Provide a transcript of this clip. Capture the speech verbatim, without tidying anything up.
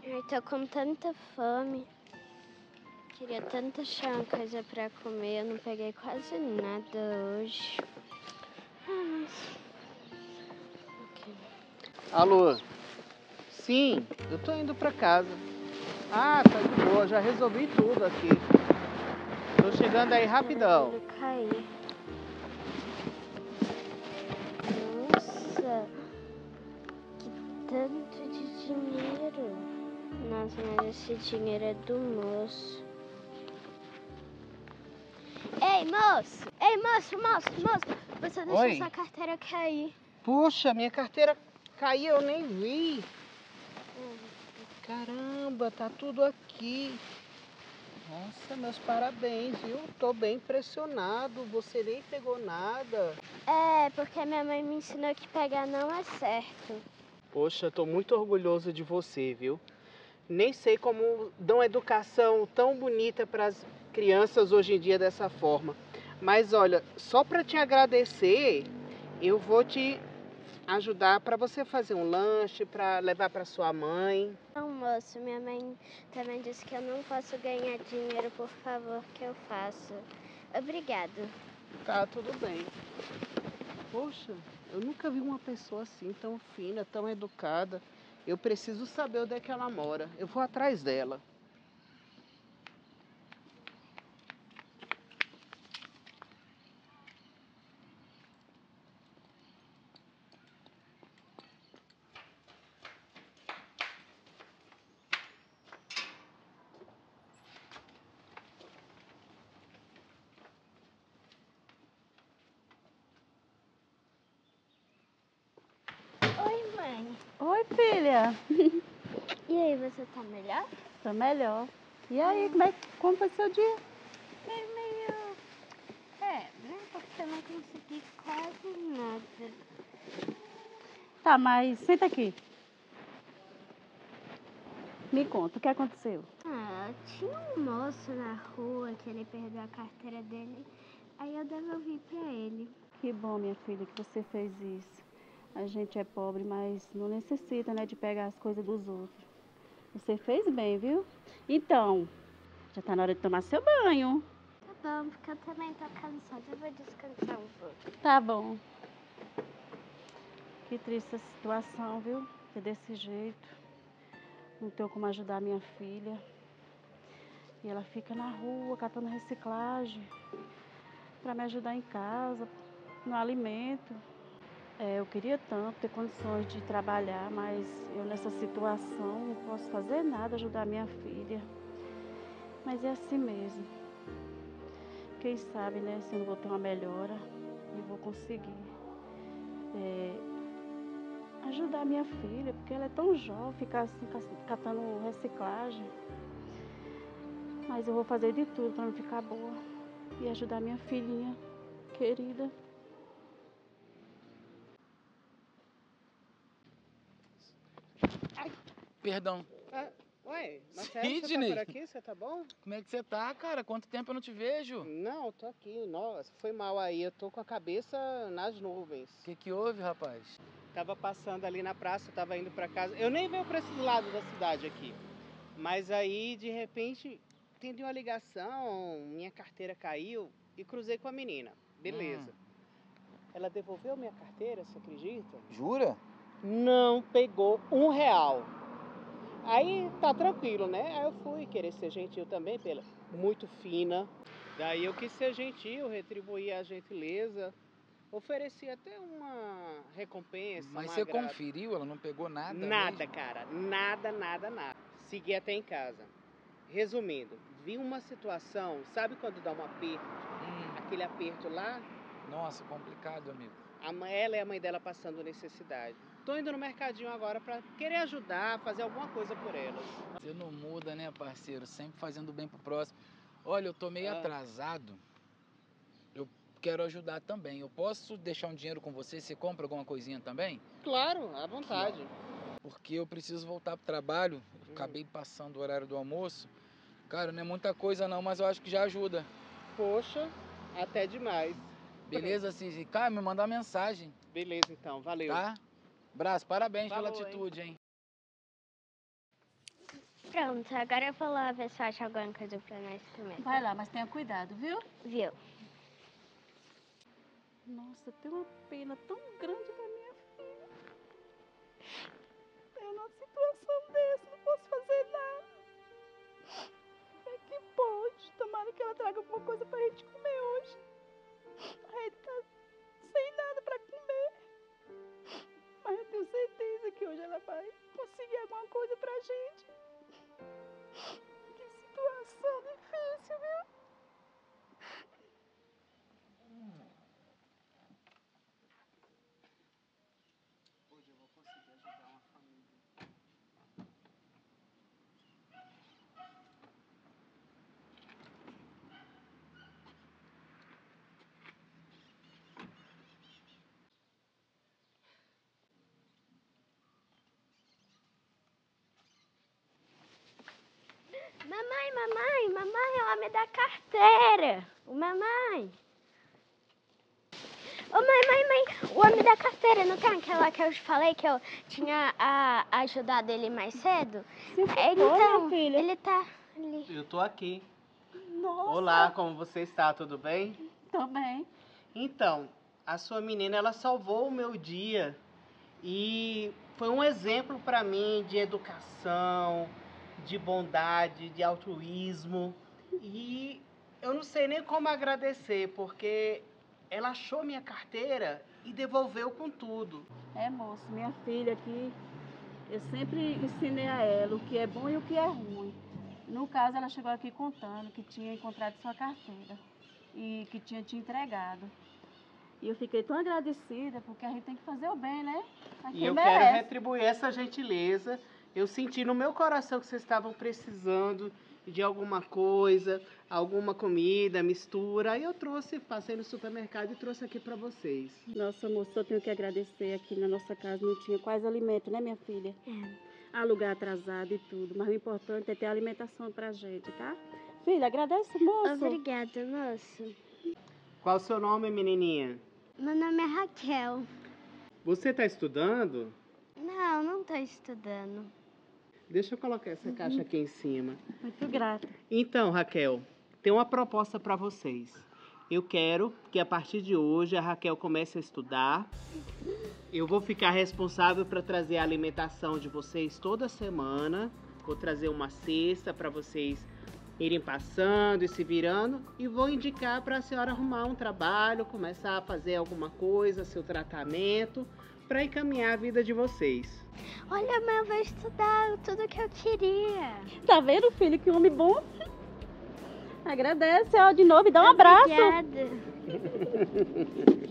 Eu tô com tanta fome. Queria tanto achar uma coisa pra comer. Eu não peguei quase nada hoje. Ah, mas... Okay. Alô? Sim, eu tô indo pra casa. Ah, tá de boa, já resolvi tudo aqui. Tô chegando aí rapidão. Ele cair. Nossa, que tanto de dinheiro. Nossa, mas esse dinheiro é do moço. Ei, moço! Ei, moço, moço, moço! Você deixou Oi? sua carteira cair. Puxa, minha carteira caiu, eu nem vi. Caramba, tá tudo aqui. Nossa, meus parabéns, viu? Tô bem impressionado, você nem pegou nada. É, porque minha mãe me ensinou que pegar não é certo. Poxa, tô muito orgulhoso de você, viu? Nem sei como dão educação tão bonita para as crianças hoje em dia dessa forma. Mas olha, só para te agradecer, eu vou te ajudar para você fazer um lanche, para levar para sua mãe. Não, moço, minha mãe também disse que eu não posso ganhar dinheiro, por favor, que eu faço. Obrigado. Tá, tudo bem. Poxa, eu nunca vi uma pessoa assim, tão fina, tão educada. Eu preciso saber onde é que ela mora. Eu vou atrás dela. Oi, mãe. Oi, filha. E aí, você tá melhor? Tô melhor. E aí, como, é, como foi seu dia? É meio... É, né? Porque eu não consegui quase nada. Tá, mas senta aqui. Me conta, o que aconteceu? Ah, tinha um moço na rua que ele perdeu a carteira dele. Aí eu devolvi pra ele. Que bom, minha filha, que você fez isso. A gente é pobre, mas não necessita, né, de pegar as coisas dos outros. Você fez bem, viu? Então, já tá na hora de tomar seu banho. Tá bom, porque eu também tô cansada. Eu vou descansar um pouco. Tá bom. Que triste essa situação, viu? Que desse jeito. Não tenho como ajudar minha filha. E ela fica na rua, catando reciclagem. Pra me ajudar em casa, no alimento. É, eu queria tanto ter condições de trabalhar, mas eu nessa situação não posso fazer nada, ajudar minha filha. Mas é assim mesmo. Quem sabe, né, se eu não vou ter uma melhora, eu vou conseguir é, ajudar minha filha, porque ela é tão jovem, ficar assim, catando reciclagem. Mas eu vou fazer de tudo para não ficar boa e ajudar minha filhinha querida. Perdão. Ah, ué, Marcelo, você tá Sidney, por aqui? Você tá bom? como é que você tá, cara? Quanto tempo eu não te vejo? Não, eu tô aqui. Nossa, foi mal aí. Eu tô com a cabeça nas nuvens. O que que houve, rapaz? Tava passando ali na praça, tava indo pra casa. Eu nem venho pra esse lado da cidade aqui. Mas aí, de repente, atendi uma ligação, minha carteira caiu e cruzei com a menina. Beleza. Hum. Ela devolveu minha carteira, você acredita? Jura? Não pegou um real. Aí tá tranquilo, né? Aí eu fui querer ser gentil também, pela muito fina. Daí eu quis ser gentil, retribuir a gentileza. Ofereci até uma recompensa, Mas um você agrado. conferiu? Ela não pegou nada Nada, mesmo? cara. Nada, nada, nada. Segui até em casa. Resumindo, vi uma situação, sabe quando dá um aperto? Hum. Aquele aperto lá? Nossa, complicado, amigo. A mãe, ela e a mãe dela passando necessidade. Tô indo no mercadinho agora pra querer ajudar, fazer alguma coisa por elas. Você não muda, né, parceiro? Sempre fazendo bem pro próximo. Olha, eu tô meio Ah. atrasado. Eu quero ajudar também. Eu posso deixar um dinheiro com você? Você compra alguma coisinha também? Claro, à vontade. Porque eu preciso voltar pro trabalho. Eu Hum. acabei passando o horário do almoço. Cara, não é muita coisa não, mas eu acho que já ajuda. Poxa, até demais. Beleza, Cizi? Cara, me mandar uma mensagem, Beleza, então. Valeu. tá? Abraço, parabéns Falou, pela hein? atitude, hein? Pronto, agora eu vou lá ver se eu acho alguma coisa pra nós comer. Vai lá, mas tenha cuidado, viu? Viu? Nossa, tem uma pena tão grande da minha filha. Eu numa situação dessa, não posso fazer nada. É que pode. Tomara que ela traga alguma coisa pra gente comer hoje. A gente tá sem nada pra comer. Mas eu tenho certeza que hoje ela vai conseguir alguma coisa pra gente. Que situação difícil, viu? Hoje eu vou conseguir ajudar uma família. Mamãe, mamãe, mamãe, ela me dá carteira. O mamãe. Ô mãe, mãe, mãe, o homem da carteira, não tem aquela que eu te falei que eu tinha a, ajudado ele mais cedo? Sim, que Então, foi, minha filha? ele tá ali. Eu tô aqui. Nossa. Olá, como você está? Tudo bem? Tô bem. Então, a sua menina, ela salvou o meu dia e foi um exemplo para mim de educação, de bondade, de altruísmo. E eu não sei nem como agradecer, porque ela achou minha carteira e devolveu com tudo. É, moço, minha filha aqui, eu sempre ensinei a ela o que é bom e o que é ruim. No caso, ela chegou aqui contando que tinha encontrado sua carteira e que tinha te entregado. E eu fiquei tão agradecida, porque a gente tem que fazer o bem, né? A E quem eu merece. quero retribuir essa gentileza. Eu senti no meu coração que vocês estavam precisando de alguma coisa, alguma comida, mistura. Aí eu trouxe, passei no supermercado e trouxe aqui para vocês. Nossa, moça, eu tenho que agradecer. Aqui na nossa casa não tinha quase alimento, né, minha filha? É. Há lugar atrasado e tudo, mas o importante é ter alimentação pra gente, tá? Filha, agradece, moço. Obrigada, moço. Qual o seu nome, menininha? Meu nome é Raquel. Você está estudando? Não, não tô estudando. Deixa eu colocar essa caixa aqui em cima. Muito grata. Então, Raquel, tem uma proposta para vocês. Eu quero que a partir de hoje a Raquel comece a estudar. Eu vou ficar responsável para trazer a alimentação de vocês toda semana. Vou trazer uma cesta para vocês irem passando e se virando. E vou indicar para a senhora arrumar um trabalho, começar a fazer alguma coisa, seu tratamento, para encaminhar a vida de vocês. Olha, mãe, eu vou estudar tudo que eu queria. Tá vendo, filho, que homem bom? Agradece, ó, de novo e dá um abraço. Obrigada.